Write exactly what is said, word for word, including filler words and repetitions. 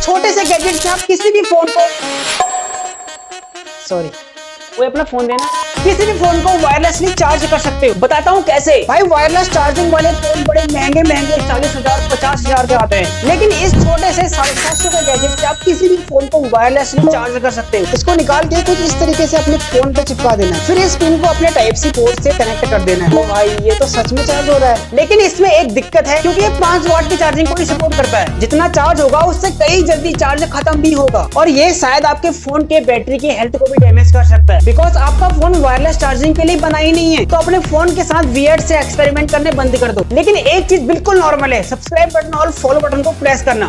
छोटे से गैजेट से आप किसी भी फोन को सॉरी वो अपना फोन देना किसी भी फोन को वायरलेसली चार्ज कर सकते हो। बताता हूँ कैसे। भाई वायरलेस चार्जिंग वाले फोन बड़े महंगे महंगे चालीस हजार पचास हजार के आते हैं, लेकिन इस छोटे से साढ़े सात सौ के गैजेट से आप किसी भी फोन को वायरलेसली चार्ज कर सकते हो। इसको निकाल के कुछ इस तरीके से अपने फोन पे चिपका देना है, फिर इस पिन को अपने टाइप सी पोर्ट से कनेक्ट कर देना है। तो भाई ये तो सच में चार्ज हो रहा है, लेकिन इसमें एक दिक्कत है क्योंकि ये पांच वाट की चार्जिंग को ही सपोर्ट करता है। जितना चार्ज होगा उससे कई जल्दी चार्ज खत्म भी होगा, और ये शायद आपके फोन के बैटरी की हेल्थ को भी डैमेज कर सकता है, बिकॉज आपका फोन वायरलेस चार्जिंग के लिए बना ही नहीं है। तो अपने फोन के साथ वियर्ड से एक्सपेरिमेंट करने बंद कर दो। लेकिन एक चीज बिल्कुल नॉर्मल है, सब्सक्राइब बटन और फॉलो बटन को प्रेस करना।